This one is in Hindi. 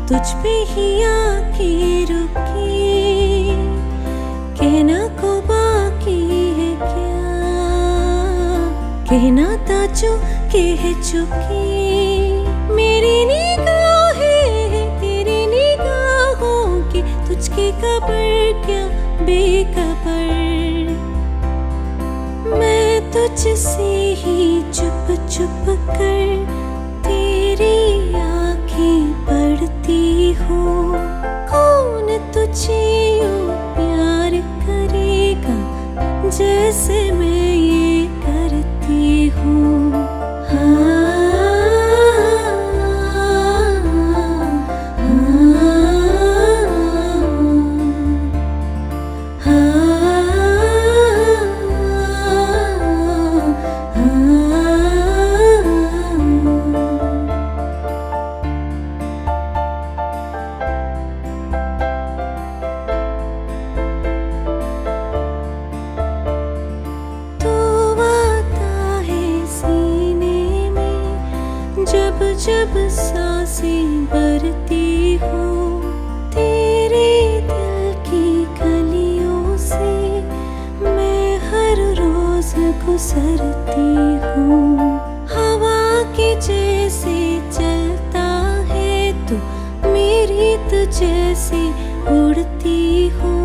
तुझ पे ही आके रुकी, कहना को बाकी है क्या, कहना था जो कह चुकी। मेरी निगाहें तेरी निगाहों की, तुझकी खबर क्या बेखबर। मैं तुझसे ही चुप चुप कर तेरी आँखें पढ़ती हूँ। कौन तुझे यूं प्यार करेगा जैसे मैं ये करती हूँ। हाँ जब सांसें भरती हूँ तेरे दिल की गलियों से, मैं हर रोज गुजरती हूँ। हवा के जैसे चलता है तो मेरी तुझसे उड़ती हूँ।